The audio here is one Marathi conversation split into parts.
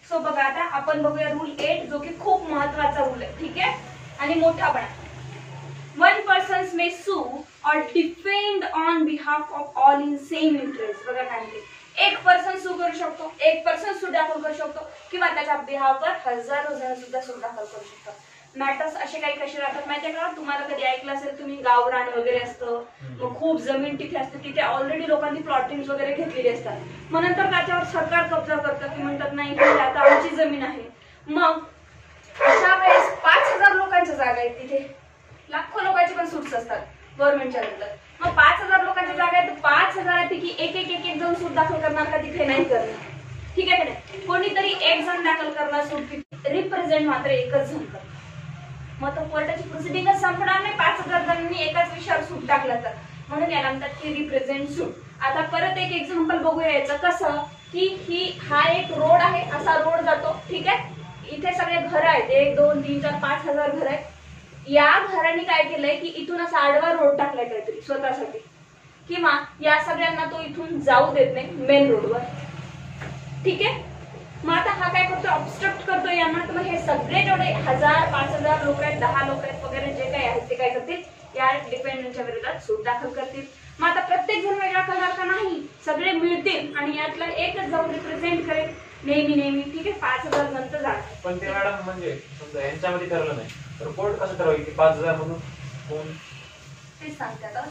सो बघा आता आपण बघूया रूल 8 जो की खूप महत्वाचा रूल आहे, ठीक आहे, आणि मोठा पण आहे. One persons may sue or defend on behalf of all in same interest. बघा काय म्हणते, एक पर्सन सू करू शकतो, एक पर्सन सूट दाखल करू शकतो किंवा त्याच्या बिहाफवर हजारो जण सुद्धा सूट दाखल करू शकतात. मॅटर्स असे काही कसे राहतात माहितीये का, तुम्हाला कधी ऐकलं असेल तुम्ही गावरान वगैरे असतं, मग खूप जमीन तिथे असते, तिथे ऑलरेडी लोकांनी प्लॉटिंग वगैरे घेतलेली असतात, मग नंतर त्याच्यावर सरकार कब्जा करतं की म्हणतात नाही आता आमची जमीन आहे. मग अशा वेळेस 5000 लोकांच्या जागा आहेत, तिथे लाखो लोकांची पण सूट्स असतात गव्हर्नमेंटच्या नंतर. मग 5000 लोकांच्या जागा आहेत, 5000 पैकी एक एक एक जण सूट दाखल करणार का, तिथे नाही करणार, ठीक आहे का नाही. कोणीतरी एक जण दाखल करणार सूट, रिप्रेझेंट मात्र एकच जण करणार. मग तो कोर्टाची प्रोसिडिंगच संपणार नाही 5000 जणांनी एकाच विषयावर सूट टाकला तर, म्हणून याला म्हणतात की रिप्रेझेंट सूट. आता परत एक एक्झाम्पल बघूया याचं कसं, की हा एक रोड आहे, असा रोड जातो, ठीक आहे, इथे सगळे घर आहेत, 1 2 3 4 5000 घर आहेत. या घराने काय केलंय की इथून असा आडवा रोड टाकलाय काहीतरी स्वतःसाठी, किंवा या सगळ्यांना तो इथून जाऊ देत नाही मेन रोडवर, ठीक आहे. मग आता हा काय करतो, ऑब्स्ट्रक्ट करतो यांना. तर मग हे सगळे जेवढे 1000 5000 लोक आहेत, 10 लोक आहेत वगैरे जे काही आहेत ते काय करतील, या डिपेंडंटच्या विरोधात सूट दाखल करतील. मग आता प्रत्येक जण वेगळा करणार का, नाही, सगळे मिळतील आणि यातला एकच जाऊन रिप्रेझेंट करेल नेहमी, ठीक आहे. 5000 नंतर जाणार. पण ते मॅडम म्हणजे समजा यांच्यामध्ये ठरलं नाही तर कोर्ट कसं ठरवायचं की 5000 म्हणून कोण तेच सांगतात,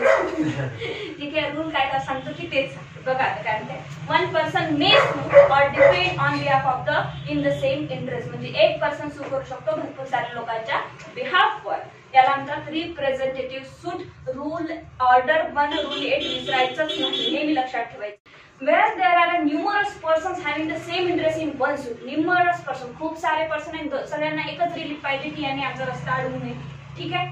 ठीक आहे. रूल काय काय सांगतो की तेच सांगतो. बघा आता काय म्हणते, one person may sue or depend on behalf of the in the same interest. म्हणजे एक पर्सन सू करू शकतो भरपूर साऱ्या लोकांच्या बिहाफवर, याला म्हणतात representative suit. Rule order 1 rule 8 विसरायचंच नाही, नेहमी लक्षात ठेवायचं. Where there are numerous persons having the same interest in one suit. numerous person, खूप सारे पर्सन आहेत, सगळ्यांना एकच रिलीफ पाहिजे की याने आमचा रस्ता अडवू नये, ठीक आहे.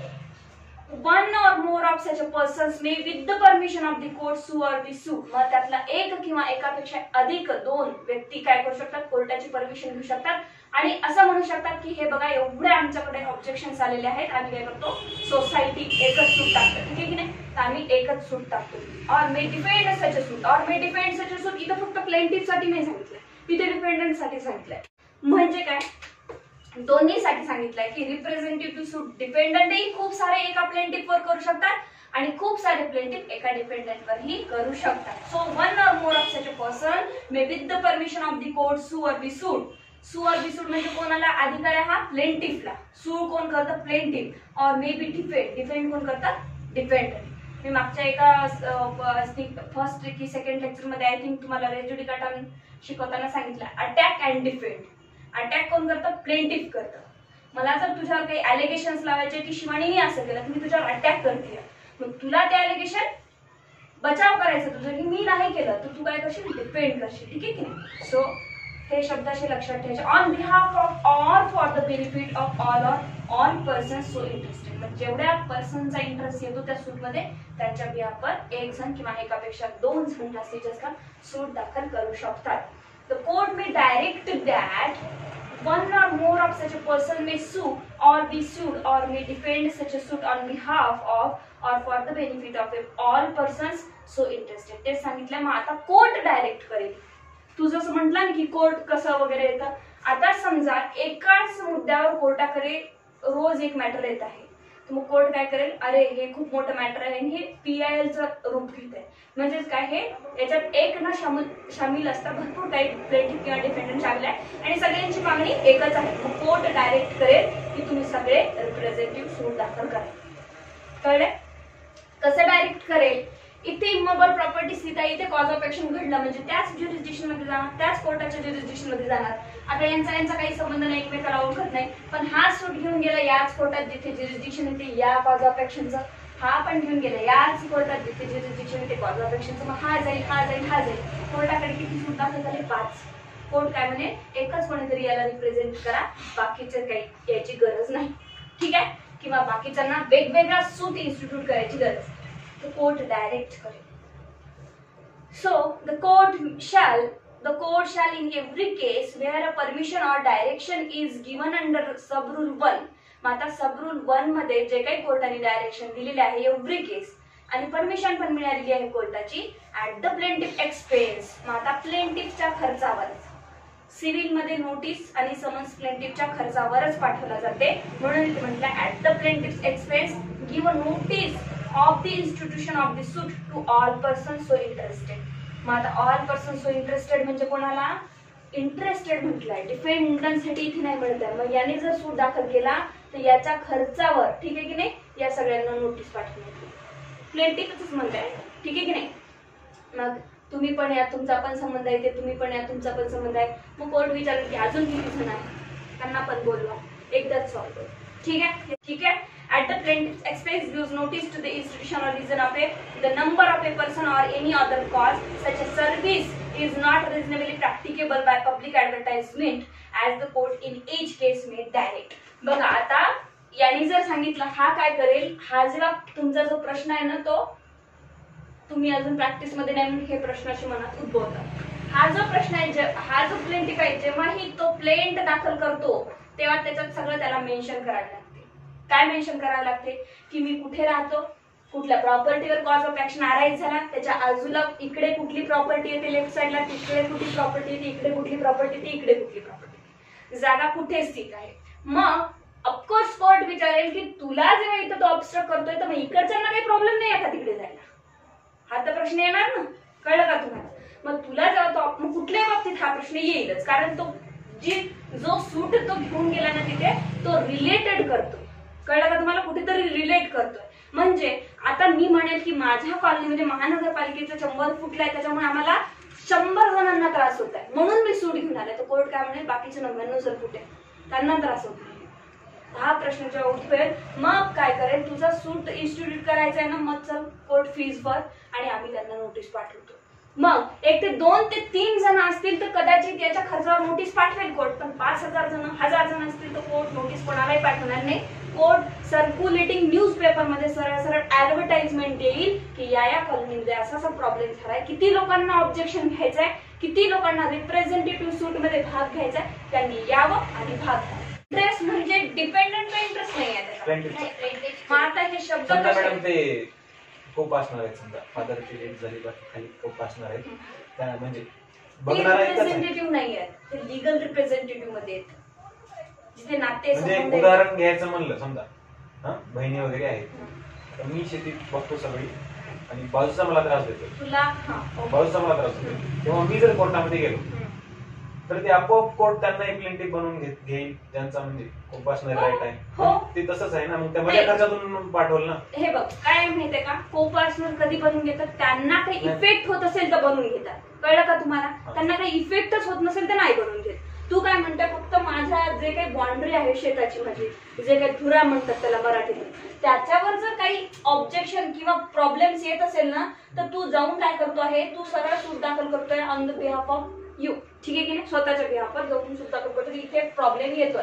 One or more of such persons may with the permission of the court sue or be sued. मग त्यातला एक किंवा एकापेक्षा अधिक 2 व्यक्ती काय करू शकतात, कोर्टाची परमिशन घेऊ शकतात आणि असं म्हणू शकतात की हे बघा एवढे आमच्याकडे ऑब्जेक्शन्स आलेले आहेत, आम्ही काय करतो सोसायटी एकच सूट टाकतो, ठीक आहे की नाही, तर आम्ही एकच सूट टाकतो. और मे डिफेंड सच अ सूट, और मे डिफेंड सच अ सूट इथं फक्त प्लेंटिफ साठी नाही सांगितलंय, तिथे डिपेंडंट साठी सांगितलंय. म्हणजे काय, दोन्हीसाठी सांगितलंय की रिप्रेझेंटेटिव्ह सूट डिपेंडंटही खूप सारे एका प्लेंटिफवर करू शकतात आणि खूप सारे प्लेंटिफ एका डिपेंडंटवरही करू शकतात. So one or more of such a person may with the permission of the court sue or बी सूड. सू और बी सूड म्हणजे कोणाला अधिकार आहे, हा प्लेंटिफला. सू कोण करतं, प्लेंटिफ. और मे बी डिफेंड, डिफेंड कोण करतात, डिपेंडंट. मी मागच्या एका फर्स्ट की सेकंड लेक्चर मध्ये आय थिंक तुम्हाला रेजुडिकाटा शिकवताना सांगितलं अटॅक अँड डिफेंड. अटॅक कोण करतं, प्लेंटिफ करतं. मला जर तुझ्यावर काही अलिगेशन्स लावायचे की शिवानीने असं केलं, तुम्ही तुझ्यावर अटॅक करते, मग तुला ते अलिगेशन बचाव करायचं तुझं की मी नाही केलं, तर तू काय करशील, डिपेंड करशील, ठीक आहे की नाही. सो हे शब्द असे लक्षात ठेवायचे. On behalf of or for the benefit of all persons so interested. म्हणजे जेवढ्या पर्सनचा इंटरेस्ट येतो त्या सूटमध्ये त्यांच्या बिहाफवर एक जण किंवा एकापेक्षा 2 जण जास्तीत जास्त सूट दाखल करू शकतात. The court may direct that one or more of such a person may sue or be sued or may defend such a suit on behalf of or for the benefit of all persons so interested. ते सांगितलं. मग आता कोर्ट डायरेक्ट करेल. तू जसं म्हटलं ना की कोर्ट कसं वगैरे येतं, आता समजा एकाच मुद्द्यावर कोर्टाकडे रोज एक मॅटर येत आहे, तर मग कोर्ट काय करेल, अरे हे खूप मोठं मॅटर आहे, हे PILचं रूप घेत आहे. म्हणजेच काय, हे याच्यात एक ना शामिल असतात, भरपूर काही प्लेंटिफ किंवा डिफेंडंट शामिल आहे आणि सगळ्यांची मागणी एकच आहे. मग कोर्ट डायरेक्ट करेल की तुम्ही सगळे रिप्रेझेंटेटिव्ह सूट दाखल करा. कळले कसं डायरेक्ट करेल, इथे इमोबल प्रॉपर्टी स्थित आहे, इथे कॉज ऑफ ऍक्शन घडलं म्हणजे त्याच ज्युरिस्डिक्शन मध्ये जाणार, त्याच कोर्टाच्या ज्युरिस्डिक्शन मध्ये जाणार. आता यांचा काही संबंध नाही, एकमेकाला ओळखत नाही, पण हा सूट घेऊन गेला याच कोर्टात जिथे ज्युरिस्डिक्शन येते या कॉज ऑफ ऍक्शनचं, हा पण घेऊन गेला याच कोर्टात जिथे ज्युरिस्डिक्शन येते कॉज ऑफ ऍक्शनचं. मग हा जाईल. कोर्टाकडे किती सूट दाखल झाले, 5. कोर्ट काय म्हणे, एकच कोणीतरी याला रिप्रेझेंट करा, बाकीचे काही याची गरज नाही, ठीक आहे, किंवा बाकीच्यांना वेगवेगळा सूट इन्स्टिट्यूट करायची गरज. The court direct करेल. So the court shall in every case where a permission or direction is given under sub rule 1. मग आता सब रूल 1 मध्ये जे काही कोर्टाने डायरेक्शन दिलेले आहे एव्हरी केस आणि परमिशन पण मिळालेली आहे कोर्टाची ऍट द प्लेंटिफ एक्सपेन्स. मग आता प्लेंटिफच्या खर्चावर सिव्हिल मध्ये नोटीस आणि समन्स प्लेंटिफच्या खर्चावरच पाठवला जाते, म्हणून इथे म्हटलं at the plaintiff's expense give a notice of the institution of the suit to all person so interested. मग आता ऑल पर्सन सो इंटरेस्टेड म्हणजे कोणाला इंटरेस्टेड म्हटलंय, डिफेंडंटसाठी इथे नाही म्हणत आहे. मग याने जर सूट दाखल केला तर याच्या खर्चावर, ठीक आहे की नाही, या सगळ्यांना नोटीस पाठवण्यात येईल. प्लेंटिफच म्हणताय, ठीक आहे की नाही. मग तुम्ही पण या, तुमचा पण संबंध आहे, ते तुम्ही पण या, तुमचा पण संबंध आहे. मग कोर्ट विचारेल की अजून किती जण आहे, त्यांना पण बोलवा, एकदाच सॉल्व्ह करू. ठीक आहे, ठीक आहे. At the plaintiff's expense gives notice to the institution or reason of the number of a person or any other cause such a service is not reasonably practicable by public advertisement as the court in each case may direct. बघा आता यांनी जर सांगितलं, हा काय करेल, हा जेव्हा तुमचा जो प्रश्न आहे ना, तो तुम्ही अजून प्रॅक्टिस मध्ये नाही म्हणून हे प्रश्न अशी मनात उद्भवतात. हा जो प्रश्न आहे, हा जो प्लेंटिफ आहे, जेव्हाही तो प्लेंट दाखल करतो तेव्हा त्याच्यात सगळं त्याला मेन्शन करायला लागते. काय मेन्शन करावं लागते की मी कुठे राहतो, कुठल्या प्रॉपर्टीवर कॉज ऑफ ऍक्शन अराईज झाला, त्याच्या आजूला इकडे कुठली प्रॉपर्टी येते लेफ्ट साईडला, तिकडे कुठली प्रॉपर्टी येते, इकडे कुठली प्रॉपर्टी येते, इकडे कुठली प्रॉपर्टी, जागा कुठे स्थित आहे. मग ऑफकोर्स कोर्ट विचारेल की तुला जेव्हा इथं तो ऑब्स्ट्रक्ट करतोय तर मग इकडच्यांना काही प्रॉब्लेम नाही आहे का तिकडे जायला, हा तर प्रश्न येणार ना, कळलं का तुम्हाला. मग तुला जेव्हा तो, मग कुठल्याही बाबतीत हा प्रश्न येईलच, कारण तो जो सूट तो घेऊन गेला ना तिथे, तो रिलेटेड करतो, कळलं का तुम्हाला, कुठेतरी रिलेट करतोय. म्हणजे आता मी म्हणेल की माझ्या कॉलनीमध्ये महानगरपालिकेचं 100 फुटलाय, त्याच्यामुळे आम्हाला 100 जणांना त्रास होत आहे, म्हणून मी सूट घेऊन आले. तर कोर्ट काय म्हणेल, बाकीचे 99 फूट आहे, त्यांना त्रास होत नाही. हा प्रश्न जेव्हा उद्भवेल, मग काय करेल, तुझा सूट इन्स्टिट्यूट करायचा आहे ना, मग चल कोर्ट फीस भर आणि आम्ही त्यांना नोटीस पाठवतो. मग 1 ते 2 ते 3 जण असतील तर कदाचित याच्या खर्चावर नोटीस पाठवेल कोर्ट, पण 5000 जण 1000 जण असतील तर कोर्ट नोटीस कोणालाही पाठवणार नाही. कोर्ट सर्क्युलेटिंग न्यूजपेपर मध्ये सरळ सरळ ऍडव्हर्टाइजमेंट देईल की या कॉलनीमध्ये असा प्रॉब्लेम झालाय, किती लोकांना ऑब्जेक्शन घ्यायचंय, किती लोकांना रिप्रेझेंटेटिव्ह सूट मध्ये भाग घ्यायचा, त्यांनी यावं आणि भाग घ्यावा. इंटरेस्ट म्हणजे डिपेंडंट इंटरेस्ट नाही आहे. मग आता हे शब्द मॅडम ते खूप असणार आहेत, समजा फादरची डेट झाली, बाकी खाली खूप असणार आहेत, त्या म्हणजे बघणार आहे, रिप्रेझेंटेटिव्ह नाही आहेत, ते लीगल रिप्रेझेंटेटिव्ह मध्ये आहेत, जिथे नाते. म्हणजे उदाहरण घ्यायचं म्हणलं, समजा बहिणी वगैरे आहेत, तर मी शेतीत बघतो सगळी आणि बाजूचा मला त्रास देतो, बाजूचा मला त्रास देतो, तेव्हा मी जर कोर्टामध्ये गेलो तर ते आपोआप कोर्ट त्यांना एक प्लेंटिफ बनवून घेईल, ज्यांचा म्हणजे खूप असणार राईट आहे. ते तसंच आहे ना, मग त्या माझ्या खर्चातून पाठवलं ना. हे बघ काय माहितीये का, कोपार्टनर कधी बनवून घेतात, त्यांना काही इफेक्ट होत असेल तर बनवून घेतात, कळलं का तुम्हाला. त्यांना काही इफेक्टच होत नसेल तर नाही बनवून घेत. तू काय म्हणते, फक्त माझ्या जे काही बाउंड्री आहे शेताची, माझी जे काही धुरा म्हणतात त्याला मराठीत, त्याच्यावर जर काही ऑब्जेक्शन किंवा प्रॉब्लेम्स येत असेल ना, तर तू जाऊन काय करतो आहे, तू सरळ सूट दाखल करतोय on the behalf of you, ठीक आहे की नाही, स्वतःच्या बिहाफवर जाऊन सूट दाखल करतो. इथे प्रॉब्लेम येतोय,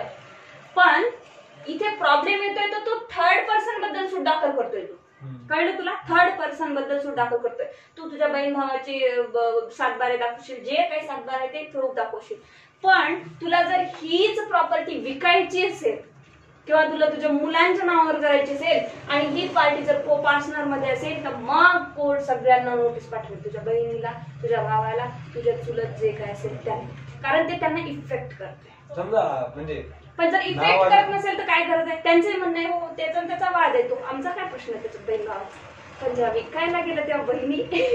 पण इथे प्रॉब्लेम येतोय तर तू थर्ड पर्सन बद्दल सूट दाखल करतोय. तू कळलं तुला, थर्ड पर्सन बद्दल सूट दाखल करतोय. तू तुझ्या बहीण भावाची सातबारे दाखवशील, जे काही सातबार आहे ते प्रूफ दाखवशील, पण तुला जर हीच प्रॉपर्टी विकायची असेल किंवा तुला तुझ्या मुलांच्या नावावर करायची असेल आणि ही पार्टी जर को पार्टनर मध्ये असेल तर मग कोर्ट सगळ्यांना नोटीस पाठवेल, तुझ्या बहिणीला, तुझ्या भावाला, तुझ्या चुलत जे काय असेल त्यांना, कारण ते त्यांना इफेक्ट करते. समजा म्हणजे पण जर इफेक्ट करत नसेल तर काय गरज आहे, त्यांचे म्हणणे हो त्याचा वाद आहे, तो आमचा काय प्रश्न आहे त्याच्यात बहीण भावाचा. पण जेव्हा विकायला गेलं तेव्हा बहिणी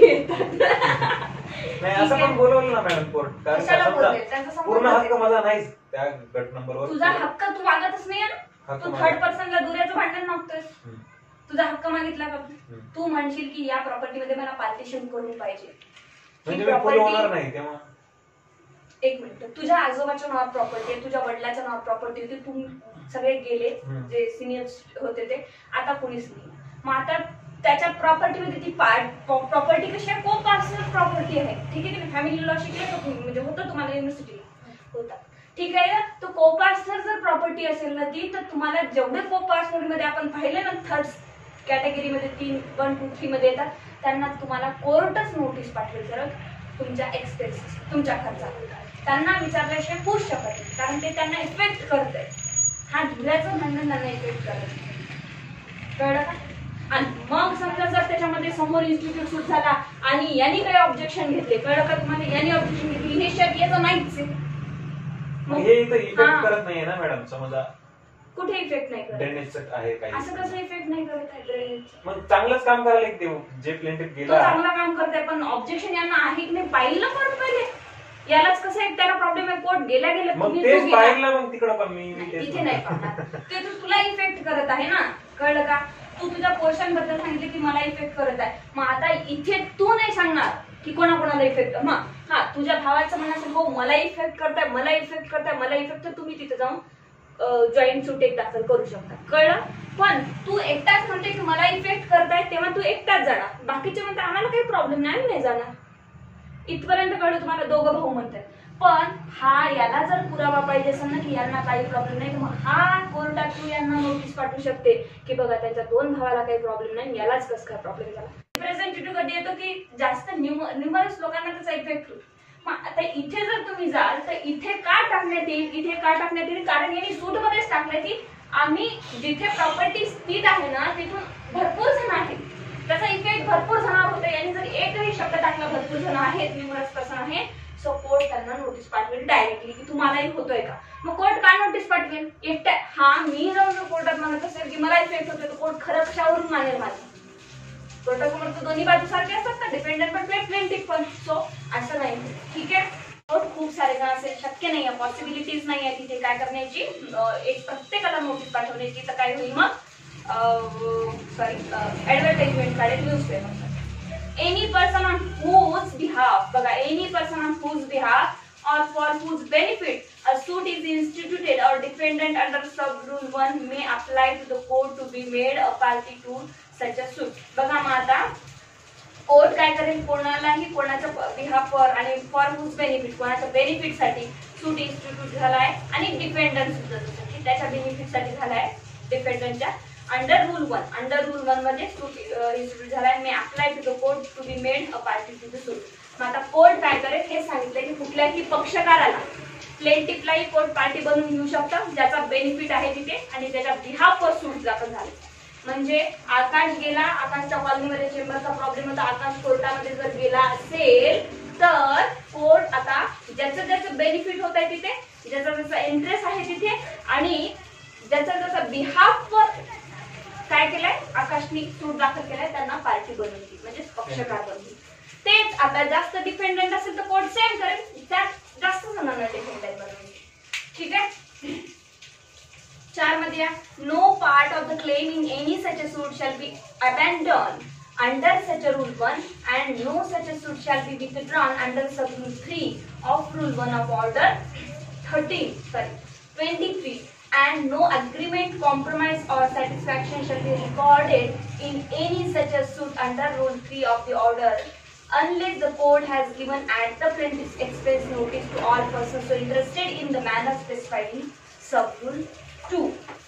नाही असं पण बोलवलं ना मॅडम कोर्ट, कारण पूर्ण हक्क माझा नाहीच त्या गट नंबरवर. तुझा हक्क तू मागतच नाही, तू थर्ड पर्सनला दुऱ्याचं भांडण मागतोय. तुझा हक्क मागितला का तू म्हणशील की या प्रॉपर्टीमध्ये मला पार्टिशन करून पाहिजे, म्हणजे मी फुल होणार नाही तेव्हा. एक मिनिट, तुझ्या आजोबाच्या नावावर प्रॉपर्टी आहे, तुझ्या वडिलाच्या नावावर प्रॉपर्टी होती, तुम्ही सगळे गेले जे सिनियर होते ते, आता कोणीच नाही. मग आता त्याच्या प्रॉपर्टीमध्ये ती प्रॉपर्टी कशी आहे, को पार्सनल प्रॉपर्टी आहे, ठीक आहे. फॅमिली लॉ शिकले का तुम्ही, म्हणजे होतं तुम्हाला युनिव्हर्सिटीला होता, ठीक आहे. तो को पार्सनल जर प्रॉपर्टी असेल ना ती, तर तुम्हाला जेवढे को पार्सनल मध्ये आपण पाहिले ना थर्ड कॅटेगरीमध्ये 3, 1, 2, 3 मध्ये येतात, त्यांना तुम्हाला कोर्टच नोटीस पाठवेल जर तुमच्या एक्सपेन्सेस, तुमच्या खर्चाला. त्यांना विचारल्याशिवाय होऊ शकत नाही, कारण ते त्यांना इफेक्ट करत आहे. हा धुऱ्याचं म्हणणं त्यांना इफेक्ट करत, कळलं का. आणि मग समजा जर त्याच्यामध्ये समोर इन्स्टिट्यूट सूट झाला आणि यांनी काही ऑब्जेक्शन घेतले, कळलं का तुम्हाला, यांनी ऑब्जेक्शन घेतली, हे शेअर याचं नाहीच आहे, हे इथं इफेक्ट करत नाहीये ना मॅडम, समजा कुठे इफेक्ट नाही करत, ड्रेनेजचं आहे काही, असं कसं इफेक्ट नाही करत आहे ड्रेनेजचं? मग चांगलंच काम करायला एक देऊ, जे प्लेंटिव्ह गेला चांगला काम करताय, पण ऑब्जेक्शन यांना आहे की नाही पाहिलं कोर्ट पहिले, यालाच कसं एक त्याला प्रॉब्लेम आहे, कोर्ट गेल्या गेल्या मग तेच पाहिलं, मग तिकडं पण मी तिथे नाही पाहणार, ते तुला इफेक्ट करत आहे ना, कळलं का? तू तुझ्या पोर्शन बद्दल सांगितले की मला इफेक्ट करत आहे, मग आता इथे तू नाही सांगणार की कोणाकोणाला इफेक्ट, हा तुझ्या भावाचं म्हणणं असेल हो मला इफेक्ट करताय, मला इफेक्ट करताय, मला इफेक्ट, तर तुम्ही तिथे जाऊन जॉईंट सूट एक दाखल करू शकता, कळलं? पण तू एकटाच म्हणते की मला इफेक्ट करताय, तेव्हा तू एकटाच जाणार, बाकीचे म्हणते आम्हाला काही प्रॉब्लेम नाही, नाही जाणार, इथपर्यंत कळलं तुम्हाला, दोघं भाऊ म्हणतात. पण हा याला जर पुरावा पाहिजे असेल ना की यांना काही प्रॉब्लेम नाही, मग हा कोर्टात तू यांना नोटीस पाठवू शकते की बघा त्यांच्या दोन भावाला काही प्रॉब्लेम नाही, यालाच कसं काय प्रॉब्लेम झाला. रिप्रेझेंटेटिव्ह कधी येतो की जास्त न्यूमरस लोकांना त्याचा इफेक्ट होतो. मग आता इथे जर तुम्ही जाल तर इथे का टाकण्यात येईल, इथे का टाकण्यात येईल, कारण यांनी सूट मध्येच टाकलंय की आम्ही जिथे प्रॉपर्टी स्थित आहे ना तिथून भरपूर जण आहेत, त्याचा इफेक्ट भरपूर जणांवर होतो. यांनी जर एकही शब्द टाकला भरपूर जण आहेत, न्यूमरस पर्सन आहे, सो कोर्ट त्यांना नोटीस पाठवेल डायरेक्टली की तुम्हालाही होतोय का. मग कोर्ट काय नोटीस पाठवेल, एकट्या हा मी जाऊन कोर्टात म्हणत असेल की मला इफेक्ट होतोय, तर कोर्ट खरं कशावरून मानेल माझं? कोर्टासमोर तर दोन्ही बाजू सारखे असतात ना, डिपेंडंट पण प्लेंटिव्ह पण, सो असं नाही, ठीक आहे. खूप सारे जण असेल, शक्य नाही आहे, पॉसिबिलिटीज नाही आहे तिथे काय करण्याची, एक प्रत्येकाला नोटीस पाठवण्याची, तर काय होईल मग ऍडव्हर्टाइजमेंट काढेल newspaper. Any person on whose behalf, बघा, any person on whose behalf or for whose benefit a suit is instituted or defendant under sub rule 1 may apply to the court to be made a party to such a suit. बघा मग आता कोर्ट काय करेल, कोणालाही कोणाच्या बिहाफवर आणि फॉर हुज बेनिफिट, कोणाच्या बेनिफिट साठी सूट इन्स्टिट्यूट झालाय आणि डिफेंडंट सुद्धा की त्याच्या बेनिफिट साठी झालाय, डिफेंडंटच्या अंडर रूल 1 मध्ये सूट इन्स्टिट्यूट झालाय, may apply to the court to be made a party to the suit. मग आता कोर्ट काय करेल हे सांगितलंय की कुठल्याही पक्षकाराला, प्लेंटिफलाही कोर्ट पार्टी बनवून घेऊ शकतं ज्याचा बेनिफिट आहे तिथे आणि त्याच्या बिहाफवर सूट दाखल झाली. म्हणजे आकाश गेला, आकाशच्या कॉलनीमध्ये चेंबरचा प्रॉब्लेम होता, आकाश कोर्टामध्ये जर गेला असेल तर कोर्ट आता ज्याचं ज्याचं बेनिफिट होत आहे तिथे, ज्याचा ज्याचा इंटरेस्ट आहे तिथे आणि ज्याचा ज्याचा बिहाफवर काय केलंय आकाशनी सूट दाखल केलाय त्यांना पार्टी बनवली, म्हणजे पक्षकार बनवली. तेच आता जास्त डिपेंडंट असेल तर कोर्ट सेम करेल, त्यात जास्त जणांना डिपेंडंट बनवली, ठीक आहे. 4 मध्ये या, no part of the claim in any such a suit shall be abandon under such a rule 1 and no such a suit shall be withdrawn under sub rule 3 of rule 1 of order 23 and no agreement, compromise or satisfaction shall be recorded in any such a suit under Rule 3 of the order unless the court has given at the plaintiff's express notice to all persons so interested in the manner specified in sub Rule 2.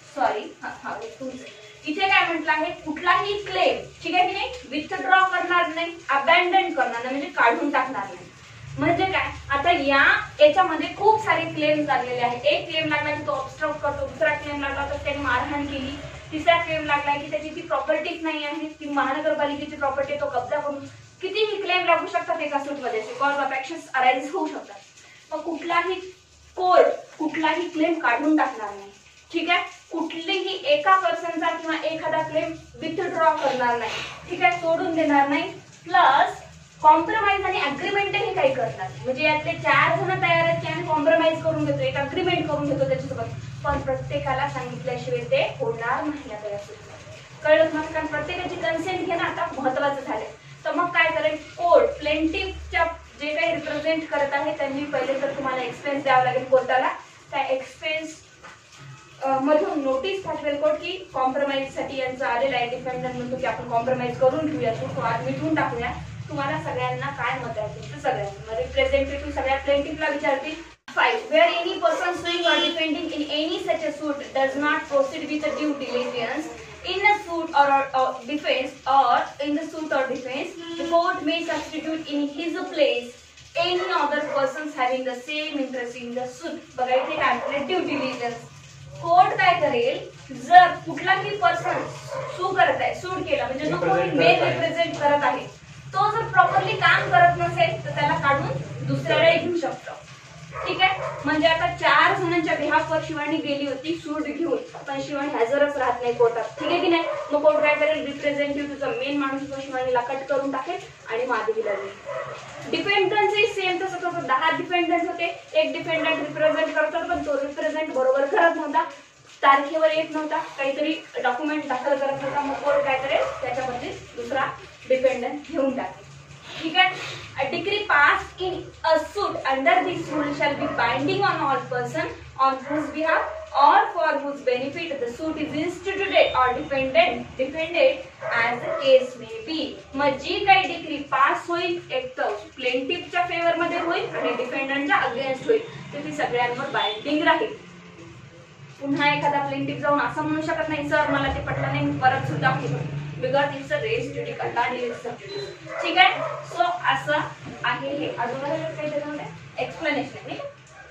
इथे काय म्हटलं आहे, कुठलाही क्लेम, ठीक आहे की नाही, विथड्रॉ करणार नाही, अबॅन्डन करणार नाही, म्हणजे काढून टाकणार नाही. म्हणजे काय, आता याच्यामध्ये खूप सारे क्लेम्स लागलेले आहेत. एक क्लेम लागला की तो ऑब्स्ट्रक्ट करतो, दुसरा क्लेम लागला तर त्याने मारहाण केली, तिसरा क्लेम लागला की त्याची ती प्रॉपर्टीच नाही आहे, ती महानगरपालिकेची प्रॉपर्टी, तो कब्जा करून, कितीही क्लेम लागू शकतात एका सूटमध्ये, कॉज ऑफ ऍक्शन्स अराइज होऊ शकतात. मग कुठलाही कोर्ट कुठलाही क्लेम काढून टाकणार नाही, ठीक आहे. कुठलीही एका पर्सनचा किंवा एखादा क्लेम विथड्रॉ करणार नाही, ठीक आहे, सोडून देणार नाही. प्लस कॉम्प्रोमाइज आणि अग्रीमेंटही काही करणार, म्हणजे यातले 4 जण तयार आहेत की आम्ही कॉम्प्रोमाइज करून घेतो, एक अग्रीमेंट करून घेतो त्याच्यासोबत, पण प्रत्येकाला सांगितल्याशिवाय ते होणार नाही. आता या सूटमध्ये कळलं तुम्हाला, कारण प्रत्येकाची कन्सेंट घेणं आता महत्वाचं झालंय. तर मग काय करेल कोर्ट, प्लेंटिफच्या जे काही रिप्रेझेंट करत आहे त्यांनी पहिले तर तुम्हाला एक्सपेन्स द्यावा लागेल कोर्टाला, त्या एक्सपेन्स मधून नोटीस पाठवेल कोर्ट की कॉम्प्रोमाइज साठी यांचं आलेलं आहे, डिफेंडंट म्हणतो की आपण कॉम्प्रोमाइज करून घेऊया, सूट आज मिटवून टाकूया. तुम्हाला सगळ्यांना काय मत आहे तुमचं, सगळ्यांना रिप्रेझेंटेटिव्ह सगळ्या प्लेंटिफला विचारतील. 5. Where any person suing or defending in any such a suit does not proceed with a due diligence in a suit or defense or in the suit or defense, the court may substitute in his place any other persons having the same interest in the suit. बघा इथे काय म्हटलं, ड्यू डिलिजन्स. कोर्ट काय करेल, जर कुठलाही पर्सन सू करत आहे, सूट केला म्हणजे जो कोणी मेन रिप्रेझेंट करत आहे तो जर प्रॉपरली काम करत नसेल तर त्याला काढून दुसऱ्याला घेऊ शकतो. ठीक आहे. म्हणजे आता 4 जणांच्या बिहाफवर शिवानी गेली होती सूट घेऊन, पण शिवानी हजरच राहत नाही कोर्टात, ठीक आहे की नाही. मग कोर्ट काय करेल, रिप्रेझेंटेटिव्ह तुझा मेन माणूस तो शिवानीला कट करून टाकेल आणि माधवीला देईल. डिपेंडन्सी सेम तसंच होतं. 10 डिपेंडंट होते, एक डिपेंडंट रिप्रेझेंट करत होता, पण तो रिप्रेझेंट बरोबर करत नव्हता, तारखेवर येत नव्हता, काहीतरी डॉक्युमेंट दाखल करत होता. मग कोर्ट काय करेल, त्याच्यामध्ये दुसरा डिपेंडंट घेऊन टाकेल, ठीक आहे. A decree passed in a suit under this rule shall be binding on all person on whose behalf or for whose benefit the suit is instituted or defended as the case may be. मग जी काही डिग्री पास होईल, एक तर प्लेंटिफच्या फेवर मध्ये होईल आणि डिफेंडंटच्या अगेन्स्ट होईल, तर ती सगळ्यांवर बाइंडिंग राहील. पुन्हा एखादा प्लेंटिफ जाऊन असं म्हणू शकत नाही, सर मला ते पटलं नाही, परत सुद्धा because it's a res judicata आणि इट्स अ ज्युडिस, ठीक आहे. सो असं आहे हे. अजून काही त्याच्यामध्ये एक्सप्लेनेशन नाही.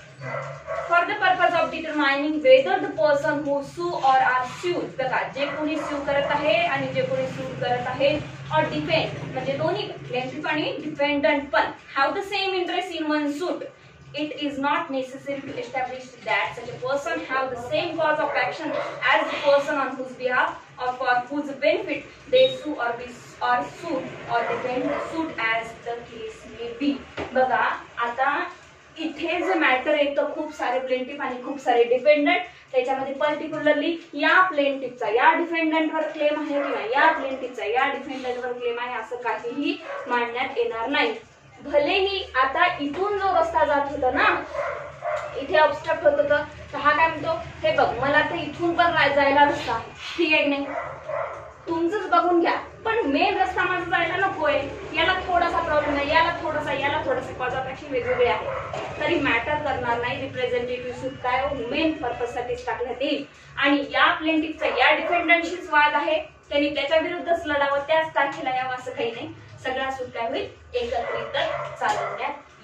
For the purpose of determining whether the person who sue or R sued, बघा जे कोणी स्यू करत आहे आणि जे कोणी सू करत आहे, और डिफेंड म्हणजे दोन्ही प्लेंटिफ आणि डिफेंडंट पण have the same interest in one suit, it is not necessary to establish that such a person have the same cause of action as the person on whose behalf or for whose benefit they sue or suit or defend the suit as the case may be. बघा आता इथे जे मॅटर येतं, खूप सारे प्लेंटिफ आणि खूप सारे डिफेंडंट, त्याच्यामध्ये पर्टिक्युलरली या प्लेंटिफचा या डिफेंडंटवर क्लेम आहे किंवा या प्लेंटिफचा या डिफेंडंटवर क्लेम आहे असं काहीही मानण्यात येणार नाही. भलेही आता इथून जो रस्ता जात होता ना, इथे ऑब्स्ट्रक्ट होत होतं, तर हा काय म्हणतो, हे बघ मला तर इथून पण जायला रस्ता आहे, ठीक आहे की नाही, तुमचंच बघून घ्या, पण मेन रस्ता माझा जायला नकोय, याला थोडासा प्रॉब्लेम आहे, याला थोडासा कॉज ऑफ ऍक्शन वेगवेगळे आहे, तरी मॅटर करणार नाही. रिप्रेझेंटेटिव्ह सूट काय मेन पर्पज साठीच टाकण्यात येईल. आणि या प्लेंटिफचा या डिफेंडंटशीच वाद आहे, त्यांनी त्याच्या विरुद्धच लढावं, त्याच तारखेला यावं असं काही नाही. सगळा सूट काय होईल, एकत्रित चालवण्यात